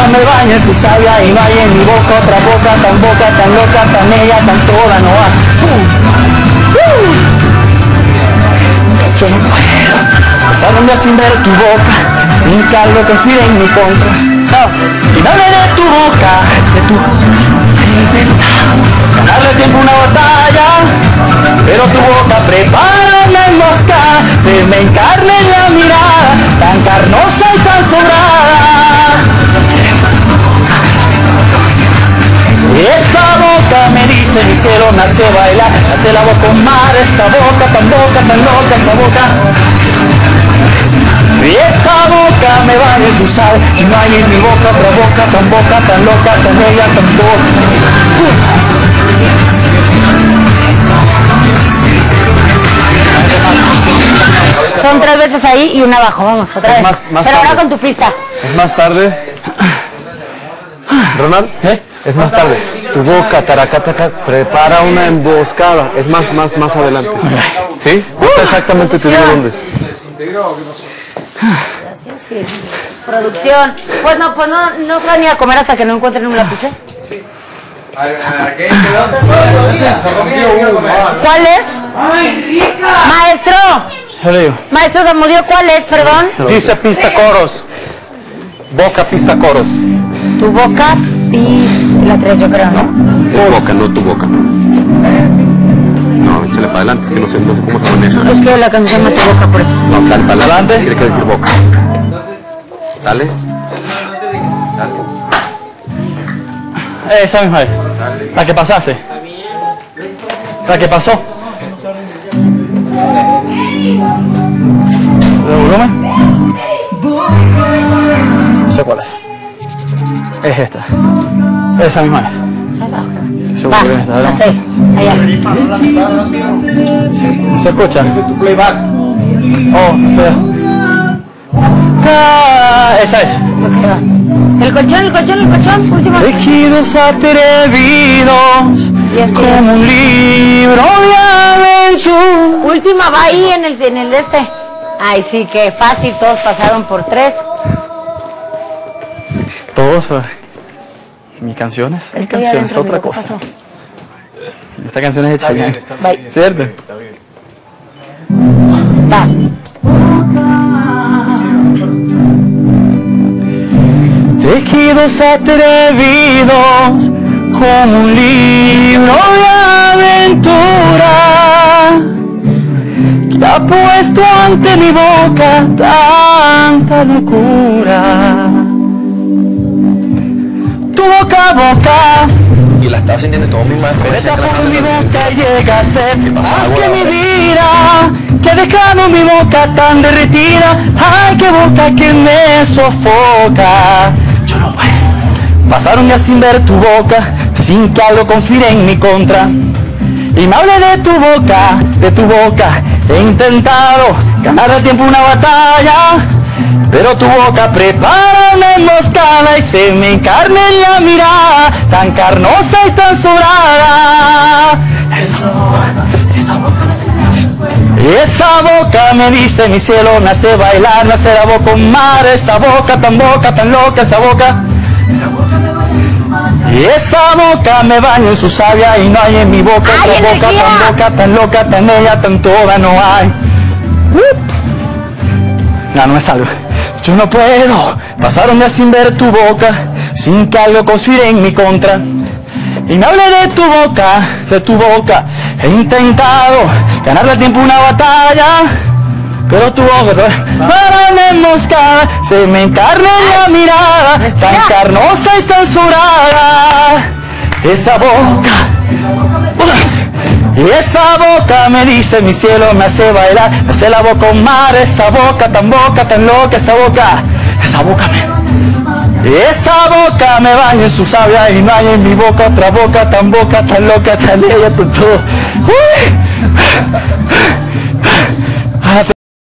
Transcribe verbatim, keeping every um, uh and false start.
me baña en su savia y no hay en mi boca otra boca tan boca, tan loca, tan ella, tan toda, no hay. Uh, uh. Yo no puedo pasar un día sin ver tu boca, sin que algo conspire en mi contra. Oh. Y no hable de tu boca, de tu ganarle tiempo una batalla, pero tu boca prepara una emboscada, se me encarna en la mirada, tan carnosa y tan sobrada. Esa boca me dice mi cielo, me hace bailar, me hace la boca con mar, esa boca tan boca, tan loca, esa boca. Y esa boca me baña en su sal, y no hay en mi boca otra boca tan boca, tan loca, tan bella, tan boca. Son tres veces ahí y una abajo, vamos, otra vez. Más, más Pero tarde. Ahora con tu pista. Es más tarde. Ronald, ¿eh? Es más tarde. Tu boca, taracataca, prepara una emboscada. Es más, más, más adelante. ¿Sí? Uh, exactamente te digo dónde. Sí, sí, sí. Producción. Pues no, pues no, no se van a ir a comer hasta que no encuentren un lápiz, ¿eh? Sí. ¿Cuál es? Maestro. Maestro Zamudio, ¿cuál es, perdón? Dice pista coros. Boca, pista coros. Tu boca, pista. La tres, yo creo, ¿no? Es boca, no tu boca. No, échale para adelante, es que no sé, no sé cómo se maneja. Es que la canción me tu boca, por eso. No, dale para adelante, tiene que decir boca. Dale. Dale. Esa misma es. La que pasaste. La que pasó. ¿De volumen? No sé cuál es. Es esta. Esa misma es. Va, la seis. Allá. ¿Se, ¿se escucha? Oh, o sea. Ah, esa es. Okay, va. El colchón, el colchón, el colchón. Última. Tejidos atrevidos, sí, es como un libro de aventuras. Última va ahí en el, en el de este. Ay, sí, que fácil, todos pasaron por tres. Todos, mi canción es, mi canción es otra cosa. Pasó? Esta canción es hecha bien, bien. ¿Cierto? Va. Tejidos atrevidos como un libro de aventura que ha puesto ante mi boca tanta locura. Tu boca a boca y la estaba sintiendo todo mi madre. penetra por mi boca y llega a ser más que mi vida, que ha dejado mi boca tan derretida. Ay, qué boca que me sofoca. Yo no puedo pasar un día sin ver tu boca, sin que algo conspire en mi contra. Y me hable de tu boca, de tu boca. He intentado ganar el tiempo una batalla, pero tu boca prepara una emboscada y se me encarna en la mirada, tan carnosa y tan sobrada. Esa boca, esa boca. Y esa boca me dice mi cielo, me hace bailar, me hace la boca con mar. Esa boca tan boca, tan loca, esa boca. Y esa boca me baña en su savia y no hay en mi boca otra boca tan boca, tan loca, tan ella, tan toda, no hay. No, no me salgo. Yo no puedo pasar un día sin ver tu boca, sin que algo conspire en mi contra. Y me hable de tu boca, de tu boca. He intentado ganarle el tiempo una batalla, pero tu boca para una emboscada se me encarna en la mirada, tan carnosa y tan sobrada. Esa boca, y esa boca me dice mi cielo, me hace bailar, me hace la boca con mar. Esa boca tan boca, tan loca, esa boca, esa boca me... Y esa boca me baña en su savia y no hay en mi boca otra boca tan boca, tan loca, tan bella, tan todo. Uy.